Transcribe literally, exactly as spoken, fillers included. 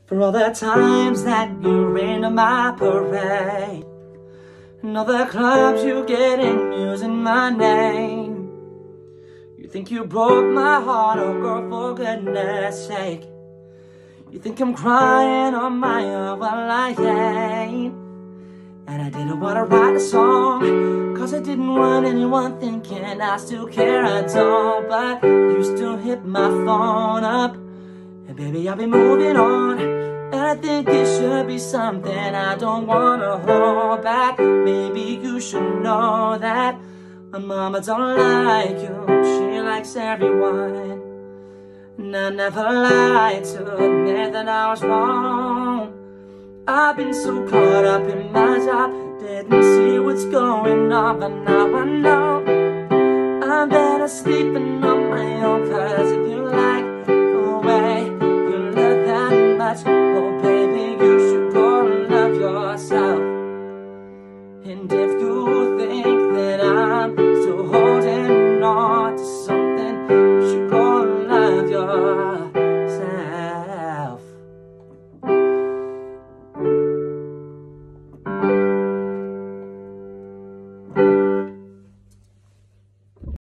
For all the times that you rained on my parade, and all the clubs you get in using my name. You think you broke my heart, oh girl, for goodness sake. You think I'm crying on my own, well I ain't. And I didn't want to write a song, cause I didn't want anyone thinking I still care, I don't. But you still hit my phone up, and baby I'll be moving on. And I think it should be something I don't wanna hold back. Maybe you should know that my mama don't like you, she likes everyone. And I never lied to admit that I was wrong. I've been so caught up in my job, didn't see what's going on. But now I know I'm better sleeping on my own. Cause if you like the way you look that much, oh baby, you should go and love yourself. And if you think